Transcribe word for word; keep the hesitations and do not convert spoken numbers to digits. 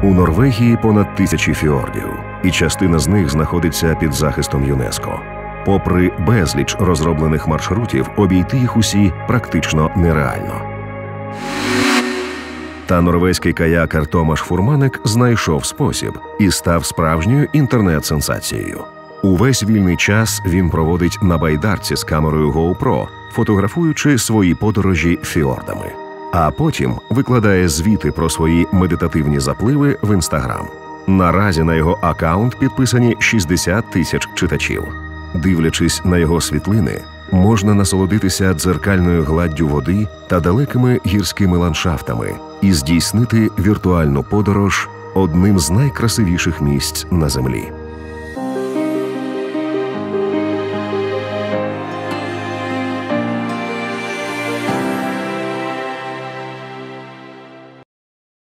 У Норвегії понад тисячі фіордів, і частина з них знаходиться під захистом ЮНЕСКО. Попри безліч розроблених маршрутів, обійти їх усі практично нереально. Та норвезький каякер Томаш Фурманек знайшов спосіб і став справжньою інтернет-сенсацією. Увесь вільний час він проводить на байдарці з камерою GoPro, фотографуючи свої подорожі фіордами. А потім викладає звіти про свої медитативні запливи в Інстаграм. Наразі на його акаунт підписані шістдесят тисяч читачів. Дивлячись на його світлини, можна насолодитися дзеркальною гладдю води та далекими гірськими ландшафтами і здійснити віртуальну подорож одним з найкрасивіших місць на землі.